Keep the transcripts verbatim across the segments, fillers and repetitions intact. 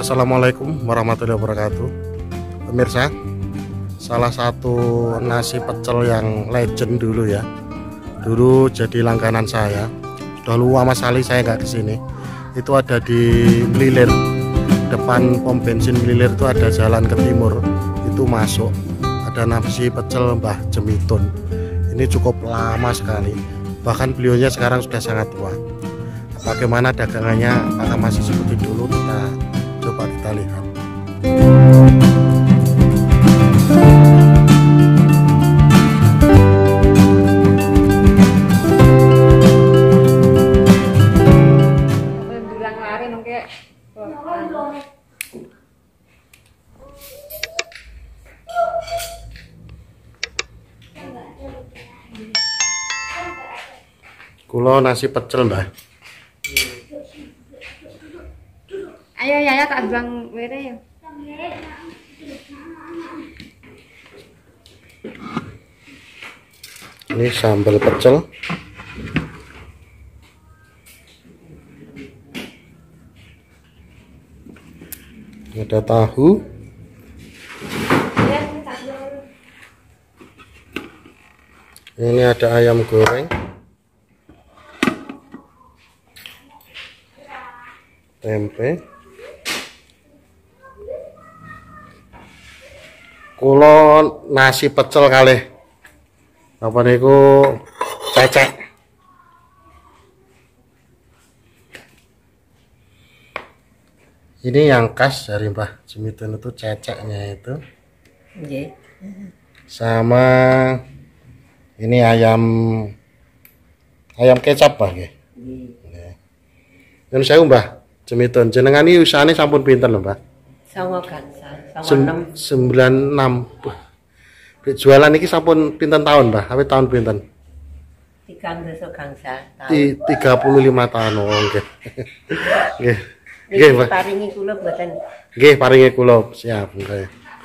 Assalamualaikum warahmatullahi wabarakatuh. Pemirsa, salah satu nasi pecel yang legend dulu ya, dulu jadi langganan saya. Sudah lama sekali saya nggak kesini. Itu ada di Mlilir, depan pom bensin Mlilir itu ada jalan ke timur, itu masuk ada nasi pecel Mbah Jemitun. Ini cukup lama sekali, bahkan beliaunya sekarang sudah sangat tua. Bagaimana dagangannya, apakah masih seperti dulu? Kita coba kita lihat. Kulo nasi pecel Mbah. Ayo ya tak bilang were ya. Ini sambal pecel. Ada tahu. Ini ada ayam goreng. Tempe. Kulo nasi pecel kali apa niku cecek. Ini yang khas dari Mbah Jemitun itu ceceknya itu. Nggih. Sama ini ayam ayam kecap Mbah nggih. Nggih. Yen saya Mbah Jemitun jenengan iki usahane sampun pinten lho Mbah? Songo gangsal. sembilan enam. Jualan iki sampun pinten tahun, Mbah? Awit tahun pinten? tiga puluh gangsal tahun. Di tiga puluh lima tahun. Oh, nggih. Nggih. Nggih, Mbah. Paringi kula mboten. Nggih, paringi kula. Siap, nggih.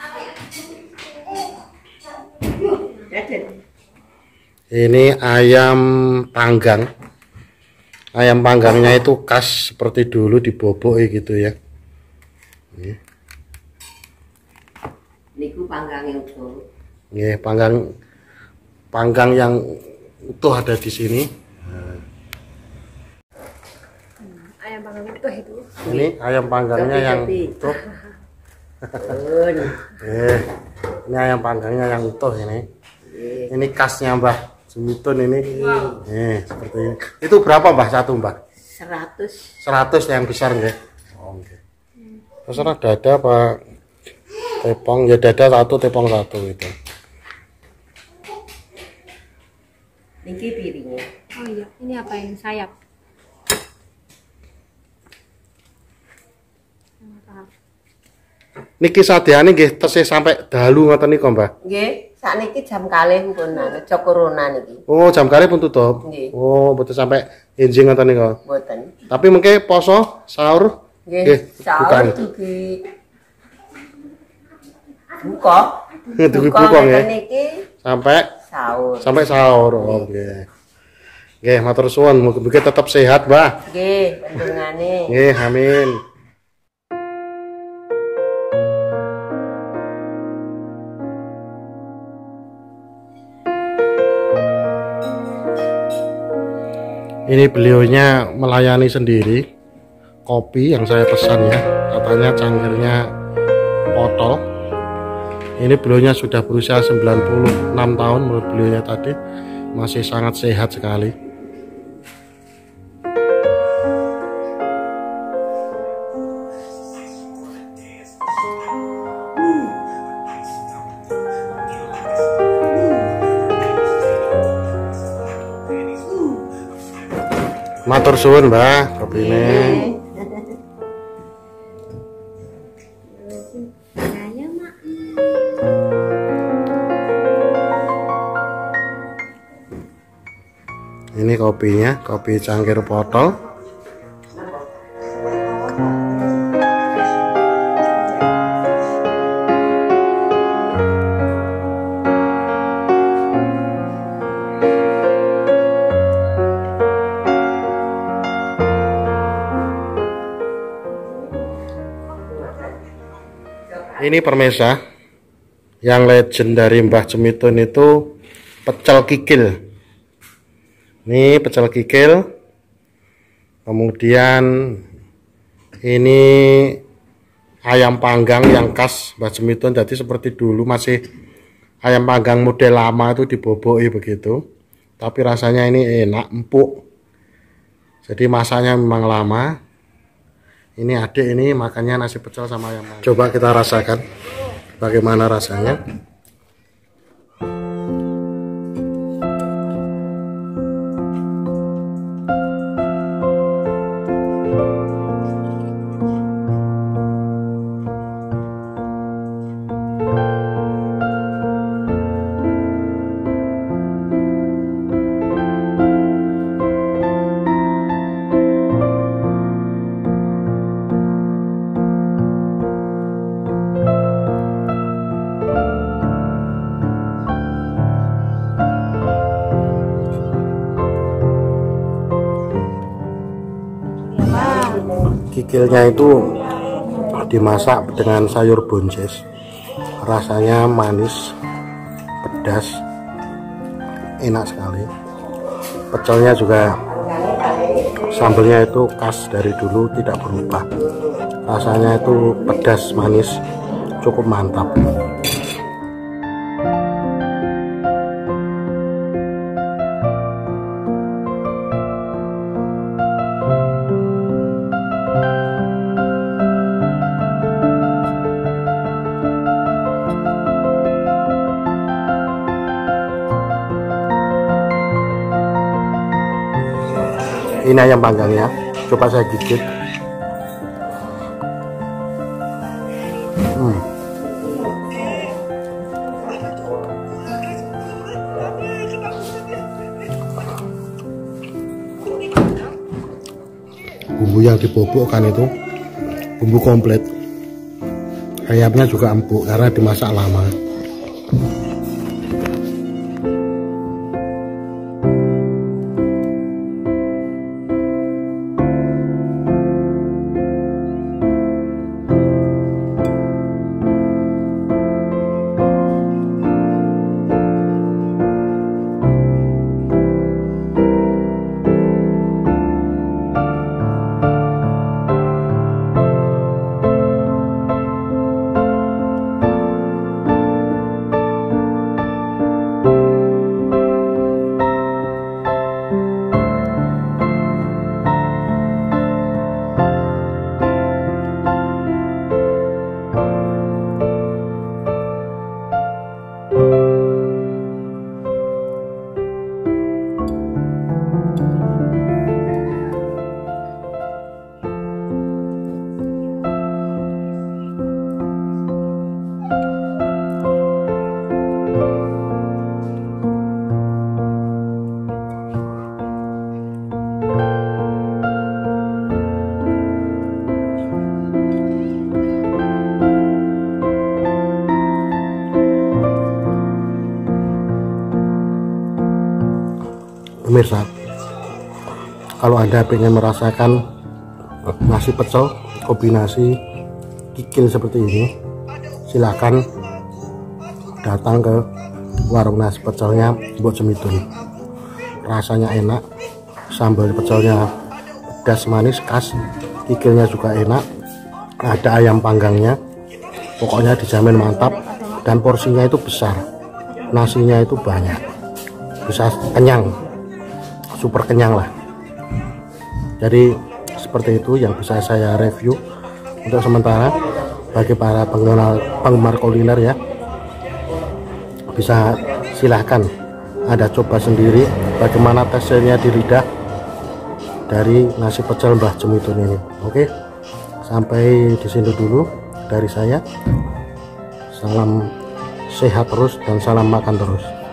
Ini ayam panggang. Ayam panggangnya itu khas seperti dulu dibobok gitu ya. Nggih. Niku panggang yang utuh. Nggih, panggang panggang yang utuh ada di sini. Nah. Ayam panggang utuh itu. Ini ayam panggangnya yang utuh. Eh, ini ayam panggangnya yang utuh ini. Ini khasnya Mbah Jemitun ini. Eh, seperti ini. Itu berapa Mbah satu Mbah? seratus. seratus yang besar nggih. Oh, nggih. Terserah dada apa tepong ya, dada satu tepong satu itu. Niki piringnya. Oh iya, ini apa yang sayap? Niki sadeane nggih tesih sampai dalu ngoten niku Mbah. Nggih, sakniki jam kalih pun aja corona niki. Oh, jam kalih pun tutup. Nggih. Oh, mboten sampai enjing ngoten niku. Mboten. Tapi mengke poso sahur nggih, sahur iki buka. Dugi buka nggih. Sampai sahur. Sampai sahur. Oh, nggih. Nggih, matur suwun, mugi-mugi tetap sehat, Mbah. Nggih, pendungane. Nggih, amin. Ini beliaunya melayani sendiri. Kopi yang saya pesan ya, katanya cangkirnya potol. Ini beliaunya sudah berusia sembilan puluh enam tahun menurut beliaunya tadi, masih sangat sehat sekali. Matur suwun Mbah, kopine. Ini kopinya, kopi cangkir potol. Ini pemirsa, yang legend dari Mbah Jemitun itu pecel kikil. Ini pecel kikil. Kemudian ini ayam panggang yang khas Mbah Jemitun. Jadi seperti dulu masih ayam panggang model lama itu diboboki begitu. Tapi rasanya ini enak, empuk. Jadi masaknya memang lama. Ini adik ini makannya nasi pecel sama ayam panggang. Coba kita rasakan bagaimana rasanya. Kikilnya itu dimasak dengan sayur buncis, rasanya manis, pedas, enak sekali. Pecelnya juga sambelnya itu khas dari dulu, tidak berubah. Rasanya itu pedas, manis, cukup mantap. Ini ayam panggangnya, coba saya gigit. Hmm. Bumbu yang dibobokkan itu bumbu komplit. Ayamnya juga empuk karena dimasak lama. Pemirsa, kalau Anda ingin merasakan nasi pecel kombinasi kikil seperti ini, silakan datang ke warung nasi pecelnya Mbok Jemitun. Rasanya enak, sambal pecelnya pedas manis khas, kikilnya juga enak, ada ayam panggangnya, pokoknya dijamin mantap. Dan porsinya itu besar, nasinya itu banyak, bisa kenyang, super kenyang lah. Jadi seperti itu yang bisa saya review untuk sementara. Bagi para pengenal penggemar kuliner ya, bisa silahkan Anda coba sendiri bagaimana teksturnya di lidah dari nasi pecel Mbah Jemitun ini. Oke, sampai di sini dulu dari saya. Salam sehat terus dan salam makan terus.